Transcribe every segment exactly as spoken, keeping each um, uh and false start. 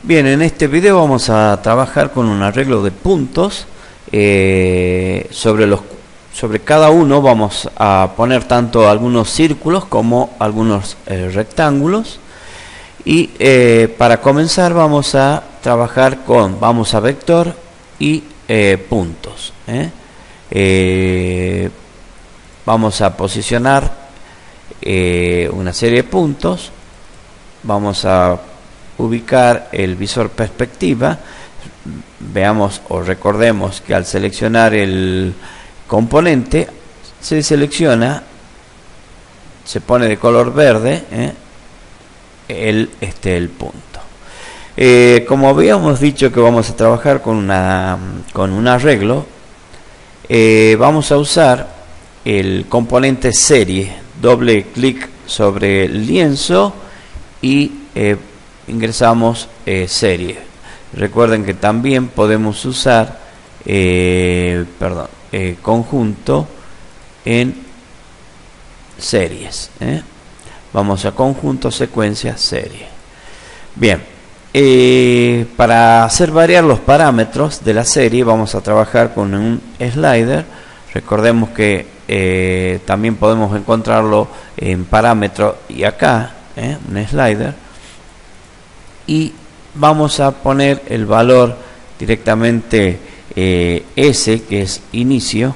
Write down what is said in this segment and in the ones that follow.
Bien, en este video vamos a trabajar con un arreglo de puntos. Eh, sobre, los, sobre cada uno vamos a poner tanto algunos círculos como algunos eh, rectángulos. Y eh, para comenzar vamos a trabajar con, vamos a vector y eh, puntos. ¿eh? Eh, vamos a posicionar eh, una serie de puntos. Vamos a ubicar el visor perspectiva. Veamos o recordemos que al seleccionar el componente se selecciona, se pone de color verde ¿eh? el, este, el punto. Eh, como habíamos dicho que vamos a trabajar con, una, con un arreglo, eh, vamos a usar el componente serie. Doble clic sobre el lienzo y eh, ingresamos eh, serie. Recuerden que también podemos usar eh, perdón, eh, conjunto en series. ¿eh? Vamos a conjunto, secuencia, serie. Bien, eh, para hacer variar los parámetros de la serie vamos a trabajar con un slider. Recordemos que eh, también podemos encontrarlo en parámetro y acá, ¿eh? un slider. Y vamos a poner el valor directamente eh, S, que es inicio.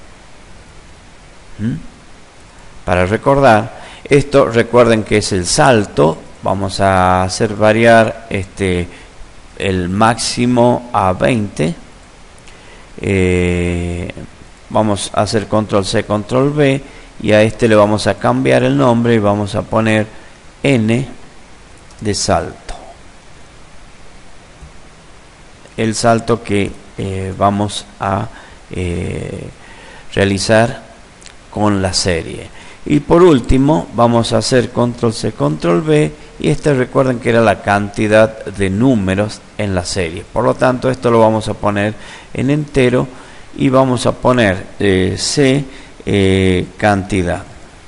¿Mm? Para recordar esto, recuerden que es el salto. Vamos a hacer variar este el máximo a veinte. Eh, vamos a hacer control C, control V, y a este le vamos a cambiar el nombre y vamos a poner N de salto. El salto que eh, vamos a eh, realizar con la serie. Y por último vamos a hacer control C, control V, y este recuerden que era la cantidad de números en la serie. Por lo tanto esto lo vamos a poner en entero y vamos a poner eh, C eh, cantidad.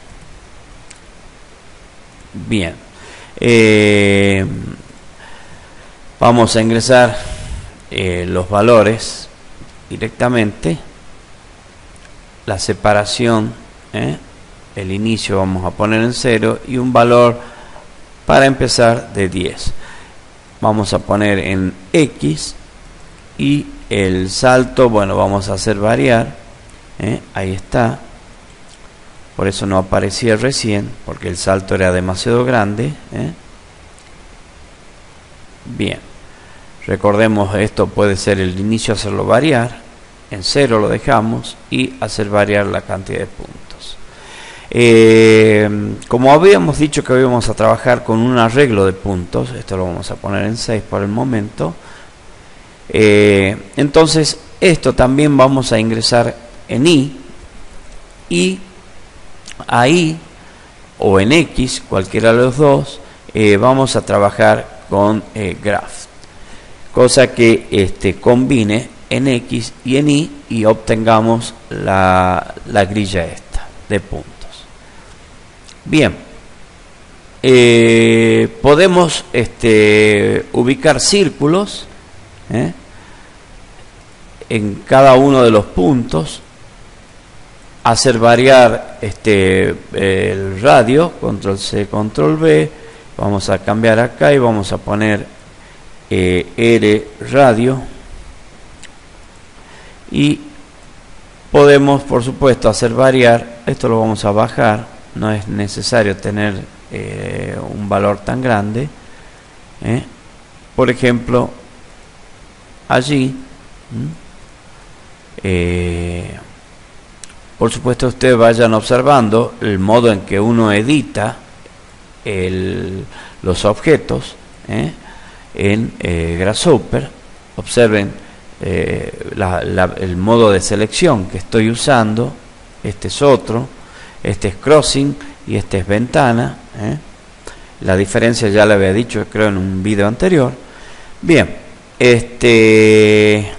Bien, eh, vamos a ingresar Eh, los valores directamente, la separación, ¿eh? el inicio vamos a poner en cero y un valor para empezar de diez. Vamos a poner en X y el salto, bueno, vamos a hacer variar, ¿eh? ahí está, por eso no aparecía recién, porque el salto era demasiado grande. ¿eh? Bien. Recordemos, esto puede ser el inicio, hacerlo variar, en cero lo dejamos y hacer variar la cantidad de puntos. Eh, como habíamos dicho que íbamos a trabajar con un arreglo de puntos, esto lo vamos a poner en seis por el momento. Eh, entonces, esto también vamos a ingresar en Y, y ahí o en X, cualquiera de los dos, eh, vamos a trabajar con eh, graph. Cosa que este, combine en X y en Y y obtengamos la, la grilla esta de puntos. Bien, eh, podemos este, ubicar círculos ¿eh? en cada uno de los puntos, hacer variar este, el radio, control C, control V, vamos a cambiar acá y vamos a poner Eh, R radio, y podemos por supuesto hacer variar. Esto lo vamos a bajar, no es necesario tener eh, un valor tan grande. ¿eh? Por ejemplo, allí eh, por supuesto ustedes vayan observando el modo en que uno edita el, los objetos ¿eh? en eh, Grasshopper. Observen eh, la, la, el modo de selección que estoy usando. Este es otro, este es crossing y este es ventana. ¿eh? La diferencia ya la había dicho, creo, en un video anterior. Bien, este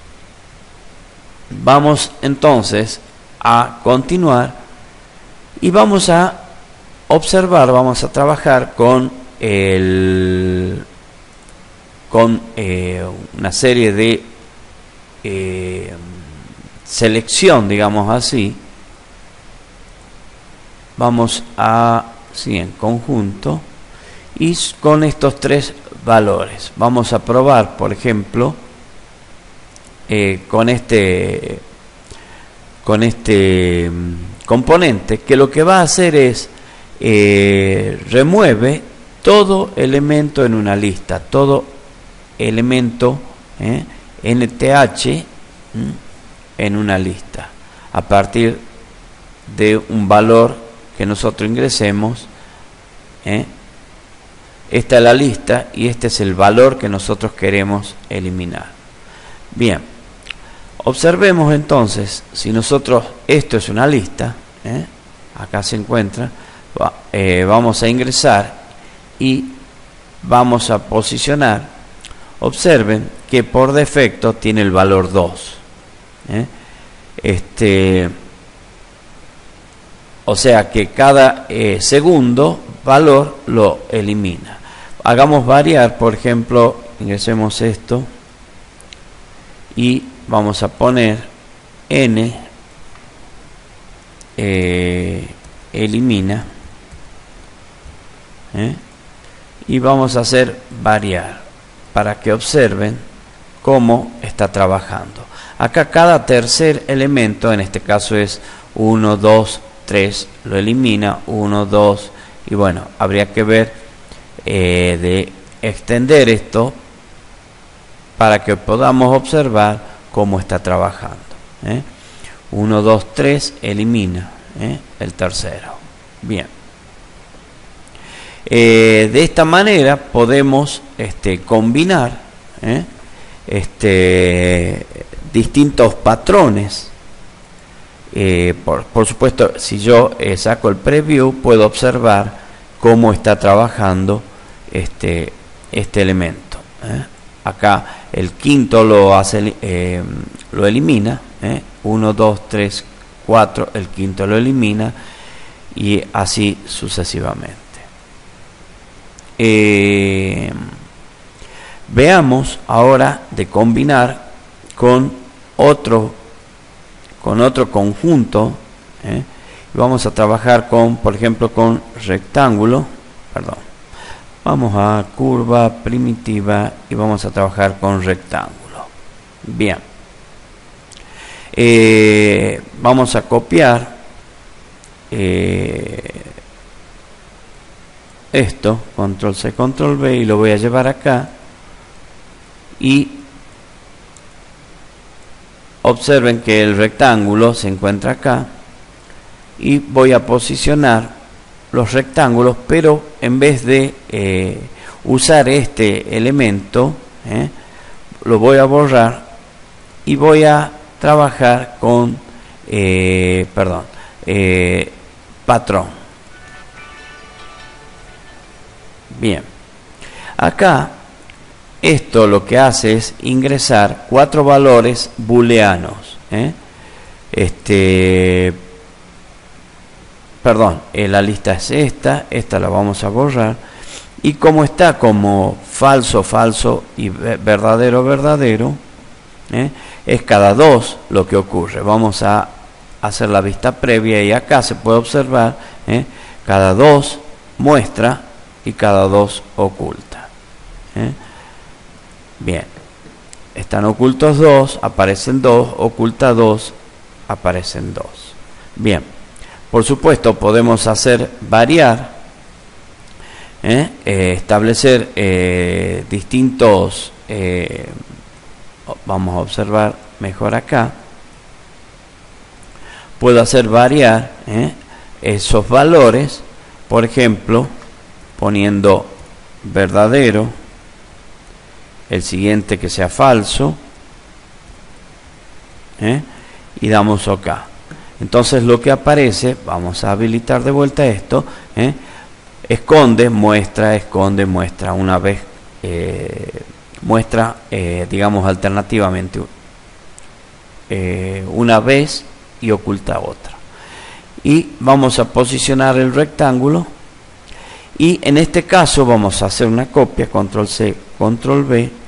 vamos entonces a continuar y vamos a observar, vamos a trabajar con el con eh, una serie de eh, selección, digamos así, vamos a, sí, en conjunto, y con estos tres valores vamos a probar, por ejemplo, eh, con este con este componente, que lo que va a hacer es eh, remueve todo elemento en una lista, todo elemento eh, N T H mm, en una lista, a partir de un valor que nosotros ingresemos. eh, esta es la lista y este es el valor que nosotros queremos eliminar. Bien, observemos entonces, si nosotros, esto es una lista, eh, acá se encuentra, va, eh, vamos a ingresar y vamos a posicionar. Observen que por defecto tiene el valor dos. ¿eh? Este, o sea que cada eh, segundo valor lo elimina. Hagamos variar, por ejemplo, ingresemos esto y vamos a poner n eh, elimina ¿eh? y vamos a hacer variar para que observen cómo está trabajando. Acá cada tercer elemento, en este caso es uno, dos, tres, lo elimina, uno, dos, y bueno, habría que ver eh, de extender esto para que podamos observar cómo está trabajando. ¿eh? uno, dos, tres, elimina ¿eh? el tercero. Bien. Eh, de esta manera podemos este, combinar ¿eh? este, distintos patrones. Eh, por, por supuesto, si yo eh, saco el preview, puedo observar cómo está trabajando este, este elemento. ¿eh? Acá el quinto lo hace, eh, lo elimina. ¿eh? uno, dos, tres, cuatro, el quinto lo elimina y así sucesivamente. Eh, veamos ahora de combinar con otro con otro conjunto. ¿eh? Vamos a trabajar con, por ejemplo, con rectángulo, perdón, vamos a curva primitiva y vamos a trabajar con rectángulo. Bien, eh, vamos a copiar eh, esto, control C, control V, y lo voy a llevar acá y observen que el rectángulo se encuentra acá y voy a posicionar los rectángulos, pero en vez de eh, usar este elemento eh, lo voy a borrar y voy a trabajar con eh, perdón eh, patrón. Bien, acá esto lo que hace es ingresar cuatro valores booleanos. ¿eh? Este, perdón, eh, la lista es esta, esta la vamos a borrar. Y como está como falso, falso y verdadero, verdadero, ¿eh? es cada dos lo que ocurre. Vamos a hacer la vista previa y acá se puede observar, ¿eh? cada dos muestra y cada dos oculta. ¿eh? Bien, están ocultos dos, aparecen dos, oculta dos, aparecen dos. Bien, por supuesto podemos hacer variar, ¿eh? Eh, establecer eh, distintos, eh, vamos a observar mejor acá, puedo hacer variar ¿eh? esos valores, por ejemplo, poniendo verdadero, el siguiente que sea falso, ¿eh? y damos OK. Entonces lo que aparece, vamos a habilitar de vuelta esto, ¿eh? esconde, muestra, esconde, muestra, una vez eh, muestra, eh, digamos alternativamente, eh, una vez y oculta otra. Y vamos a posicionar el rectángulo y en este caso vamos a hacer una copia, control C, control V,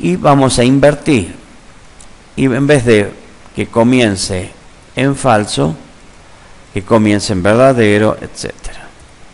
y vamos a invertir, y en vez de que comience en falso, que comience en verdadero, etcétera.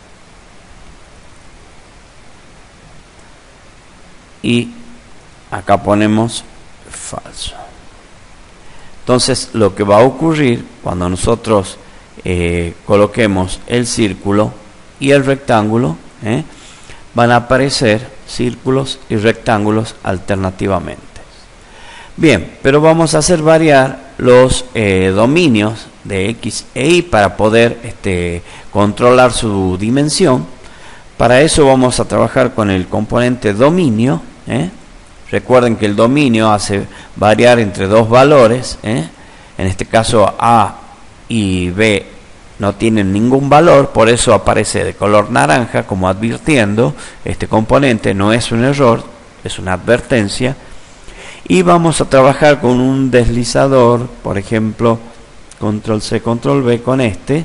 Y acá ponemos falso. Entonces lo que va a ocurrir cuando nosotros eh, coloquemos el círculo y el rectángulo, eh, van a aparecer círculos y rectángulos alternativamente. Bien, pero vamos a hacer variar los eh, dominios de X e Y para poder este, controlar su dimensión. Para eso vamos a trabajar con el componente dominio. ¿eh? Recuerden que el dominio hace variar entre dos valores. ¿eh? En este caso A y B no tienen ningún valor, por eso aparece de color naranja, como advirtiendo, este componente no es un error, es una advertencia. Y vamos a trabajar con un deslizador, por ejemplo, control C, control V con este.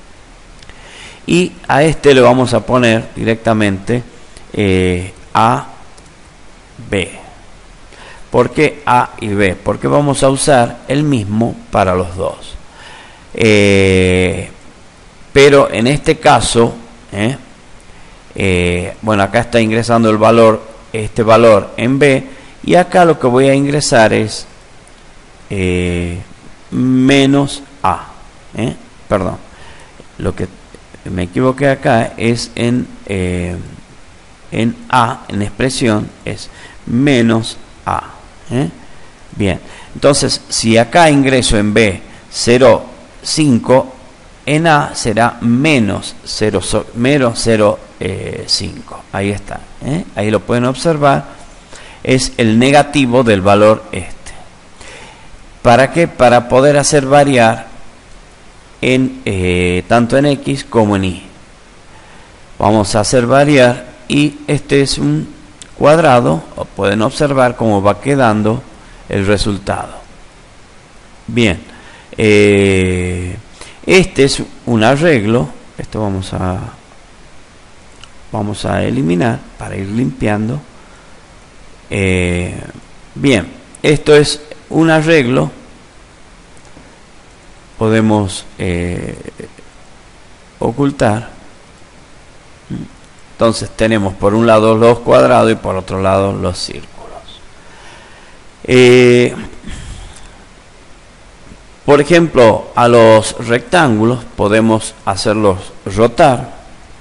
Y a este le vamos a poner directamente eh, A, B. ¿Por qué A y B? Porque vamos a usar el mismo para los dos. Eh, pero en este caso, eh, eh, bueno, acá está ingresando el valor, este valor en B. Y acá lo que voy a ingresar es eh, menos A. ¿eh? Perdón. Lo que me equivoqué acá es en, eh, en A, en expresión, es menos A. ¿eh? Bien. Entonces, si acá ingreso en B cero coma cinco, en A será menos cero coma cinco. Ahí está. ¿eh? Ahí lo pueden observar. Es el negativo del valor este. ¿Para qué? Para poder hacer variar en eh, tanto en X como en Y. Vamos a hacer variar y este es un cuadrado. Pueden observar cómo va quedando el resultado. Bien. Eh, este es un arreglo. Esto vamos a vamos a eliminar para ir limpiando. Eh, bien, esto es un arreglo. Podemos eh, ocultar. Entonces tenemos por un lado los cuadrados y por otro lado los círculos. Eh, por ejemplo, a los rectángulos podemos hacerlos rotar.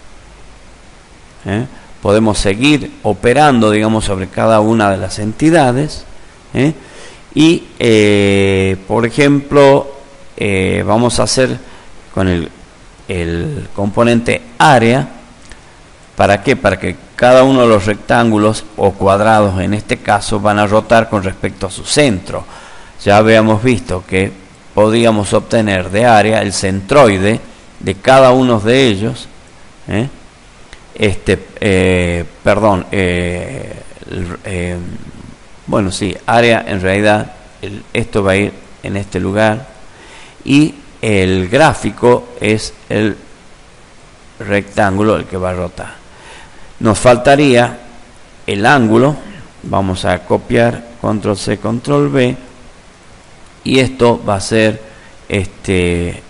¿eh? Podemos seguir operando, digamos, sobre cada una de las entidades. ¿eh? Y, eh, por ejemplo, eh, vamos a hacer con el, el componente área. ¿Para qué? Para que cada uno de los rectángulos o cuadrados, en este caso, van a rotar con respecto a su centro. Ya habíamos visto que podríamos obtener de área el centroide de cada uno de ellos. ¿eh? Este, eh, perdón, eh, eh, bueno, sí, área en realidad, el, esto va a ir en este lugar y el gráfico es el rectángulo el que va a rotar. Nos faltaría el ángulo. Vamos a copiar, control C, control V, y esto va a ser este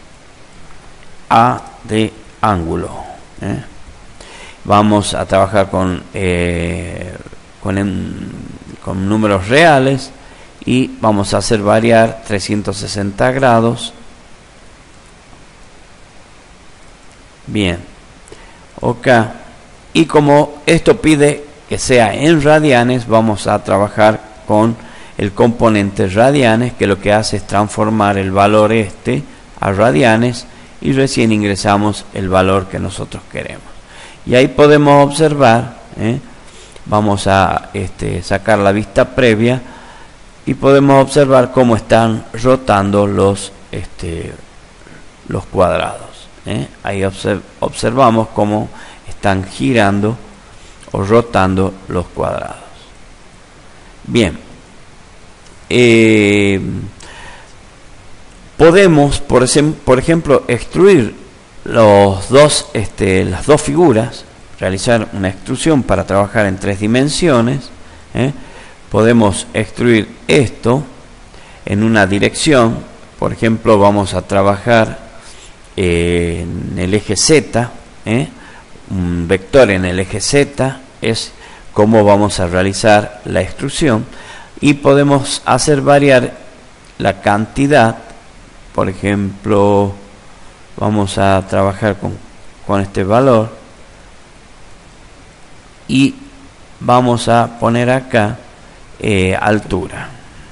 A de ángulo. ¿eh? Vamos a trabajar con, eh, con, en, con números reales y vamos a hacer variar trescientos sesenta grados. Bien, ok. Y como esto pide que sea en radianes, vamos a trabajar con el componente radianes, que lo que hace es transformar el valor este a radianes y recién ingresamos el valor que nosotros queremos. Y ahí podemos observar, ¿eh? vamos a este, sacar la vista previa y podemos observar cómo están rotando los, este, los cuadrados. ¿eh? Ahí observ observamos cómo están girando o rotando los cuadrados. Bien. Eh, podemos, por, ese, por ejemplo, extruir los dos, este, las dos figuras, realizar una extrusión para trabajar en tres dimensiones. ¿eh? podemos extruir esto en una dirección. Por ejemplo, vamos a trabajar eh, en el eje Z, ¿eh? un vector en el eje Z es cómo vamos a realizar la extrusión, y podemos hacer variar la cantidad. Por ejemplo, vamos a trabajar con, con este valor y vamos a poner acá eh, altura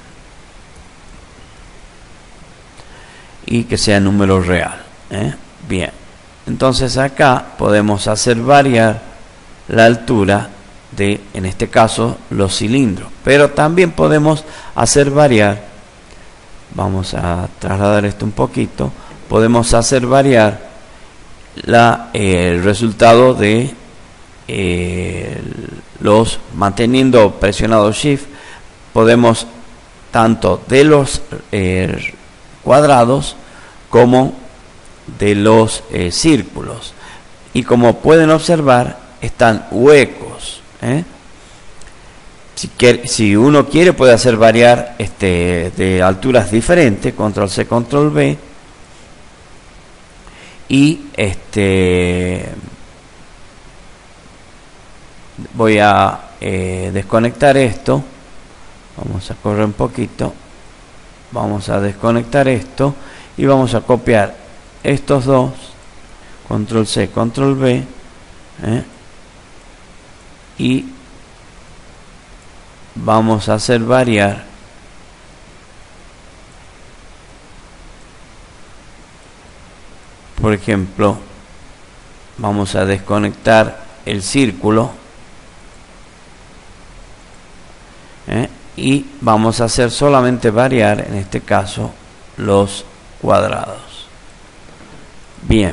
y que sea número real, ¿eh? Bien, entonces acá podemos hacer variar la altura de, en este caso, los cilindros, pero también podemos hacer variar, vamos a trasladar esto un poquito, podemos hacer variar la, eh, el resultado de eh, los, manteniendo presionado Shift, podemos tanto de los eh, cuadrados como de los eh, círculos, y como pueden observar están huecos, ¿eh? si, quiere, si uno quiere puede hacer variar este, de alturas diferentes, control C, control V, y este voy a eh, desconectar esto, vamos a correr un poquito, vamos a desconectar esto y vamos a copiar estos dos, control C, control V, ¿eh? y vamos a hacer variar por ejemplo, vamos a desconectar el círculo, ¿eh? y vamos a hacer solamente variar, en este caso, los cuadrados. Bien,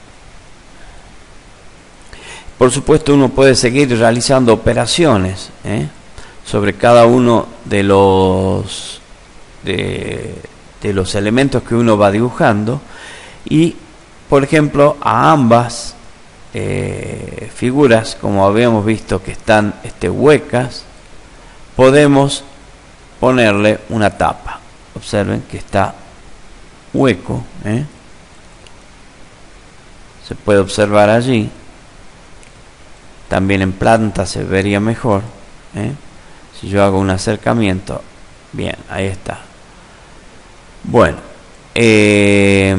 por supuesto uno puede seguir realizando operaciones ¿eh? sobre cada uno de los de, de los elementos que uno va dibujando, y por ejemplo a ambas eh, figuras, como habíamos visto que están este, huecas, podemos ponerle una tapa. Observen que está hueco, ¿eh? se puede observar allí. También en planta se vería mejor, ¿eh? si yo hago un acercamiento. Bien, ahí está. Bueno, eh,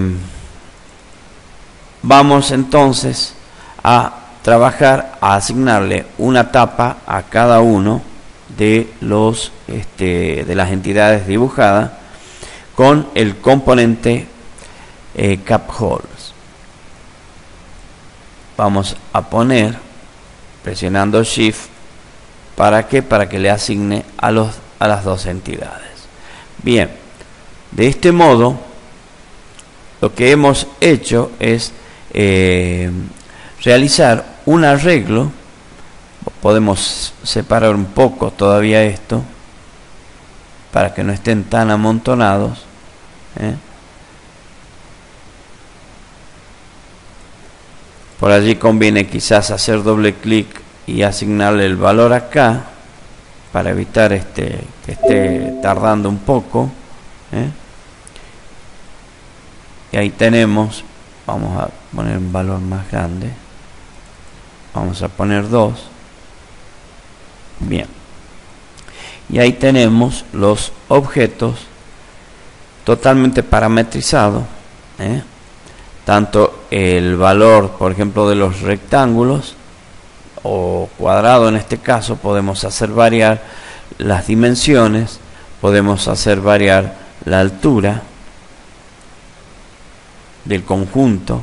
vamos entonces a trabajar, a asignarle una tapa a cada uno de los este, de las entidades dibujadas con el componente eh, cap holes. Vamos a poner, presionando Shift, ¿para qué? Para que le asigne a los a las dos entidades. Bien, de este modo lo que hemos hecho es eh, realizar un arreglo. Podemos separar un poco todavía esto para que no estén tan amontonados, ¿eh? Por allí conviene quizás hacer doble clic y asignarle el valor acá para evitar este que esté tardando un poco, ¿eh? Y ahí tenemos, vamos a poner un valor más grande, vamos a poner dos. Bien, y ahí tenemos los objetos totalmente parametrizados, ¿eh? tanto el valor, por ejemplo, de los rectángulos o cuadrado, en este caso podemos hacer variar las dimensiones, podemos hacer variar la altura del conjunto,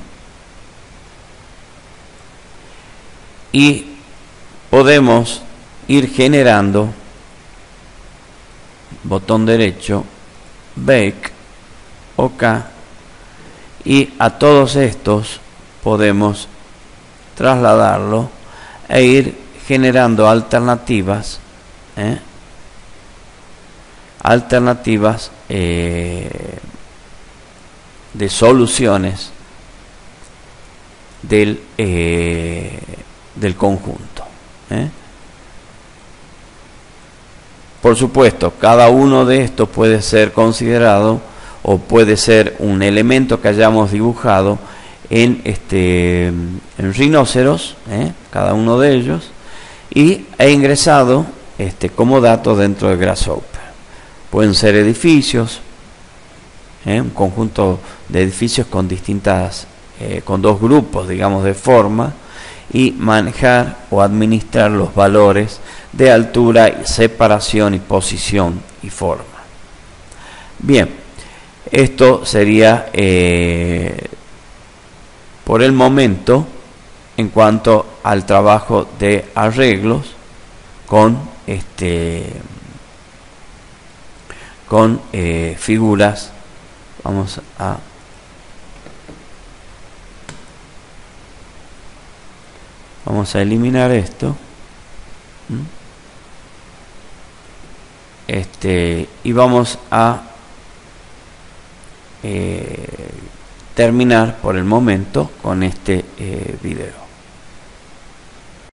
y podemos ir generando, botón derecho, Bake, OK, y a todos estos podemos trasladarlo e ir generando alternativas, ¿eh? alternativas eh, de soluciones del, eh, del conjunto, ¿eh? Por supuesto, cada uno de estos puede ser considerado o puede ser un elemento que hayamos dibujado en este en rinoceros, ¿eh? cada uno de ellos, y he ingresado este como dato dentro de Grasshopper. Pueden ser edificios, ¿eh? un conjunto de edificios con distintas eh, con dos grupos, digamos, de forma, y manejar o administrar los valores de altura, y separación y posición y forma. Bien, esto sería eh, por el momento en cuanto al trabajo de arreglos con este con eh, figuras. Vamos a vamos a eliminar esto. Este, y vamos a eh, terminar por el momento con este eh, video.